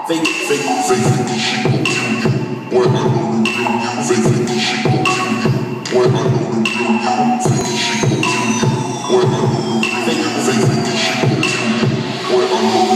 fake it, she gon' kill you. Boy, I know the real you. Fake it, she gon' kill you. Boy, I know the real you. Fake it, she gon' kill you. Boy, I know the real you. Fake it, she gon' kill you. Boy, I know